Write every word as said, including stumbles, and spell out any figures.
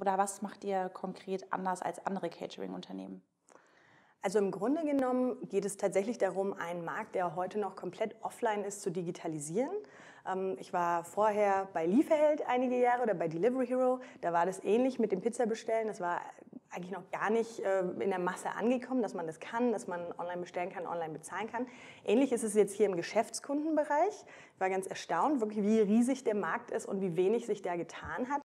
Oder was macht ihr konkret anders als andere Catering-Unternehmen? Also im Grunde genommen geht es tatsächlich darum, einen Markt, der heute noch komplett offline ist, zu digitalisieren. Ich war vorher bei Lieferheld einige Jahre oder bei Delivery Hero. Da war das ähnlich mit dem Pizzabestellen. Das war eigentlich noch gar nicht in der Masse angekommen, dass man das kann, dass man online bestellen kann, online bezahlen kann. Ähnlich ist es jetzt hier im Geschäftskundenbereich. Ich war ganz erstaunt, wirklich wie riesig der Markt ist und wie wenig sich da getan hat.